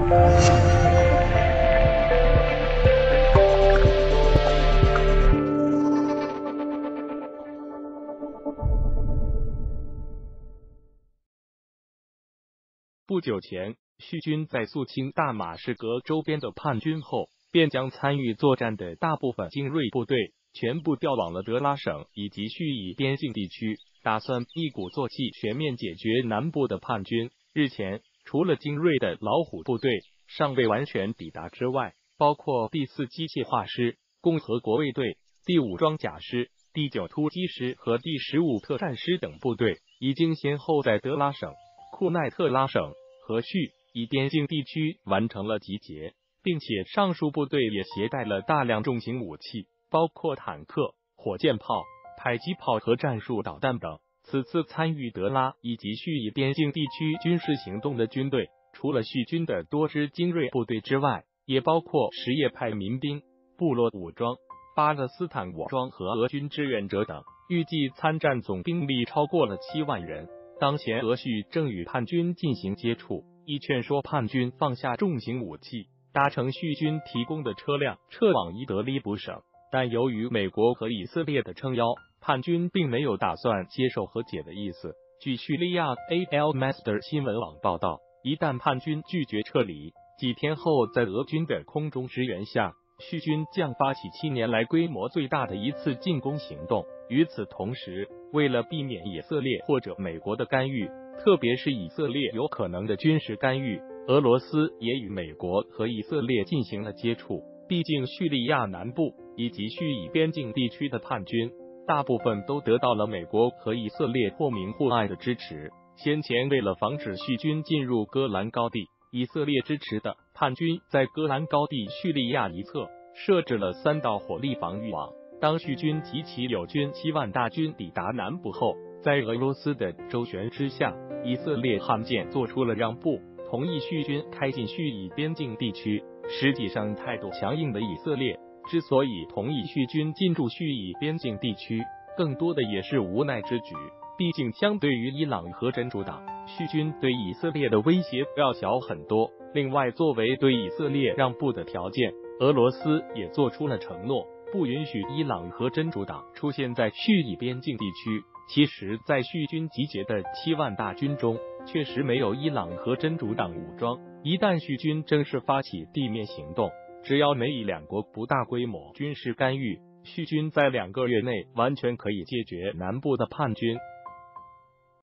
不久前，叙军在肃清大马士革周边的叛军后，便将参与作战的大部分精锐部队全部调往了德拉省以及叙以边境地区，打算一鼓作气全面解决南部的叛军。日前，除了精锐的老虎部队尚未完全抵达之外，包括第4机械化师、共和国卫队、第5装甲师、第9突击师和第15特战师等部队，已经先后在德拉省、库奈特拉省和叙以边境地区完成了集结，并且上述部队也携带了大量重型武器，包括坦克、火箭炮、迫击炮和战术导弹等。此次参与德拉以及叙以边境地区军事行动的军队，除了叙军的多支精锐部队之外，也包括什叶派民兵、部落武装、巴勒斯坦武装和俄军志愿者等，预计参战总兵力超过了7万人。当前俄叙正与叛军进行接触，以劝说叛军放下重型武器，搭乘叙军提供的车辆撤往伊德利卜省。但由于美国和以色列的撑腰，叛军并没有打算接受和解的意思。据叙利亚 Al Masdar 新闻网报道，一旦叛军拒绝撤离，几天后在俄军的空中支援下，叙军将发起7年来规模最大的一次进攻行动。与此同时，为了避免以色列或者美国的干预，特别是以色列有可能的军事干预，俄罗斯也与美国和以色列进行了接触。毕竟叙利亚南部以及叙以边境地区的叛军，大部分都得到了美国和以色列或明或暗的支持。先前为了防止叙军进入戈兰高地，以色列支持的叛军在戈兰高地叙利亚一侧设置了3道火力防御网。当叙军及其友军7万大军抵达南部后，在俄罗斯的周旋之下，以色列罕见做出了让步，同意叙军开进叙以边境地区。实际上，态度强硬的以色列之所以同意叙军进驻叙以边境地区，更多的也是无奈之举。毕竟，相对于伊朗和真主党，叙军对以色列的威胁要小很多。另外，作为对以色列让步的条件，俄罗斯也做出了承诺，不允许伊朗和真主党出现在叙以边境地区。其实，在叙军集结的7万大军中，确实没有伊朗和真主党武装。一旦叙军正式发起地面行动，只要美以两国不大规模军事干预，叙军在2个月内完全可以解决南部的叛军。